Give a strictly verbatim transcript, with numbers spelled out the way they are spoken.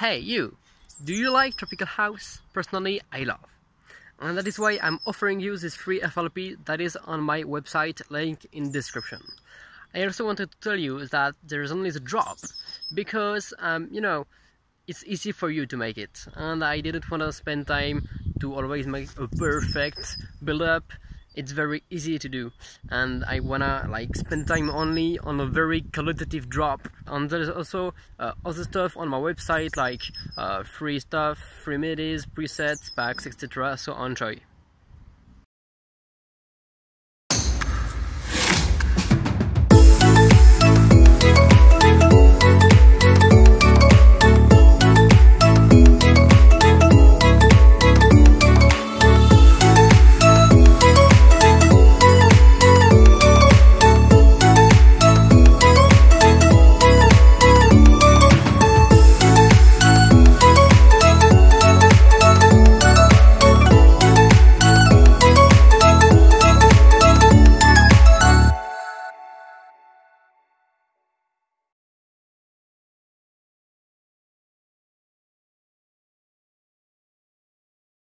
Hey you, do you like Tropical House? Personally, I love. And that is why I'm offering you this free F L P that is on my website, link in description. I also wanted to tell you that there is only the drop because, um, you know, it's easy for you to make it. And I didn't want to spend time to always make a perfect build-up. It's very easy to do, and I wanna like spend time only on a very qualitative drop. And there's also uh, other stuff on my website, like uh, free stuff, free midis, presets, packs, et cetera. So enjoy.